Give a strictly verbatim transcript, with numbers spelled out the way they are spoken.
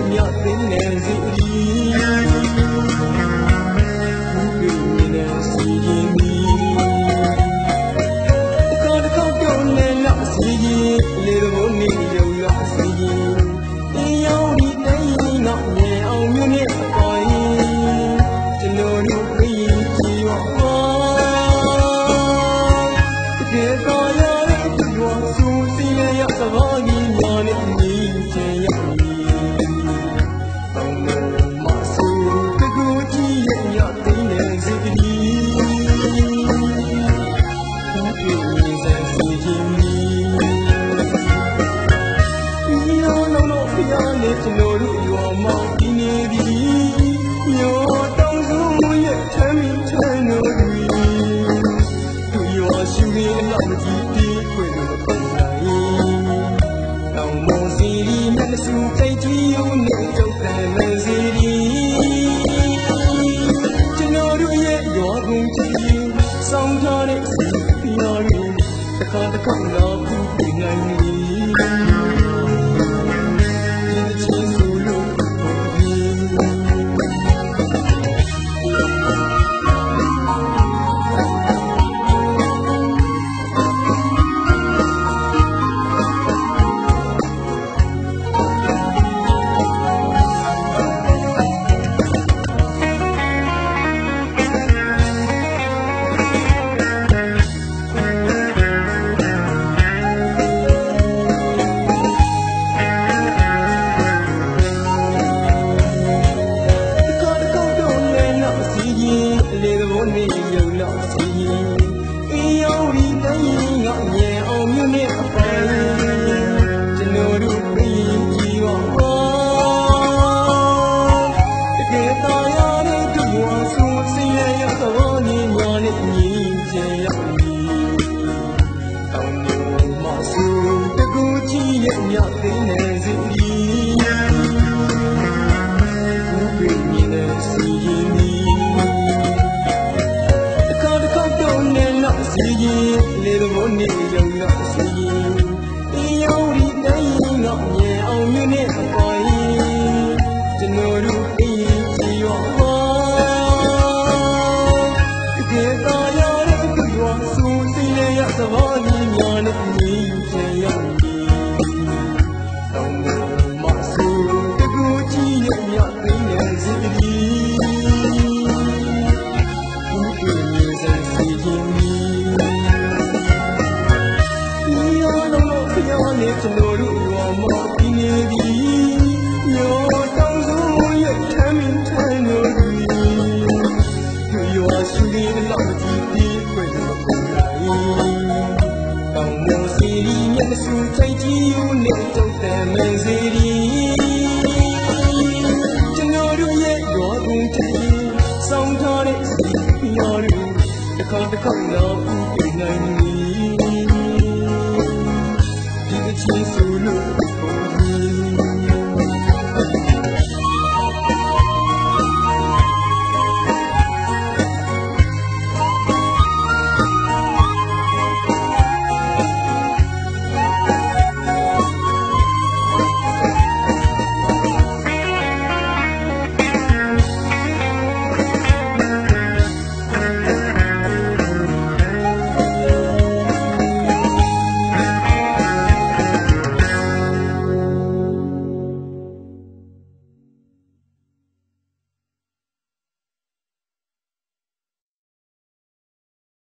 မြောက်သိနေစီရီဘူးနေစီရင်မီကောတကောပြုံးနေလောက်စီရင်လေတော်နေရုံလောက်စီရင်တင်ရောက်ဒီတိုင်းငေါ့မြေအောင်မြို့နဲ့အပေါ်ကျွန်တော်တို့ပြည်ကြည်ရောတကယ်တော့ရတဲ့ဒီလိုစူးစီးရရသဘောကြီးညာနဲ့ညီချင်ရတောင်းလို့မဆူတကူကြီးရရသိနေစီဒီဘူးပြင်းစံစီခြင်းမီဒီရောလုံးလို့ဖျားနေကျွန်တော်တို့ရောမောင်းပြီးနေပြီညောတောင်းစုရဲ့ချမ်းမီချမ်းတို့သူရောရှိနေလောက်မကြည့်ပြီးခွေလို့ခေါ်နိုင်တောင်းမောစီရီမျက်စုံစိတ်ကြီးယူနေကြတဲ့မစီရီကျွန်တော်တို့ရဲ့ရောကုန်ချီစောင်းထားတဲ့စီပြောင်းရင်တစ်ခါတစ်ခါတော့ပြီးနိုင်ပြီလေတော်နေရုံလောက်စီအေးရောဒီတိုင်းငေါ့မြေအောင်မြို့နဲ့အပိုင်းကျွန်တော်တို့ပြည်ကြီးရောတကယ်တော်ရတဲ့သူဝါဆူစီရရတော်နေညာနဲ့ညီချင်ရောက်ပြီတောင်းလို့မဆူတကူကြီးရဲ့မြတ်သိနေစီဒီဘူးပြင်းနေစီရင်မီစီရင်လေတော်နေရုံလောက်စီရင်တင်ရောက်ဒီတိုင်းငေါ့မြေအောင်မြို့နဲ့အပေါ်ကျွန်တော်တို့ပြည်ကြည်ရောတကယ်တော်ရတဲ့သူရောစူးစီးရရသဘောကြီးညာနဲ့ညီချင်ရပြီတောင်းလို့မဆူတကူကြီးရဲ့မြတ်သိနေစီဒီဘူးပြင်းစံစီရင်မီကျွန်တော်တို့ရောမောပြီးနေပြီညောတောင်းစုရဲ့ချမ်းမင်းချမ်းတို့သူရောရှိနေလောက်ကြည့်ပြီးခွင့်လို့ခေါ်လိုက်တောင်းမောစီရီမျက်စုံချိတ်ကြီးယူနေကြတဲ့မင်းစီရီ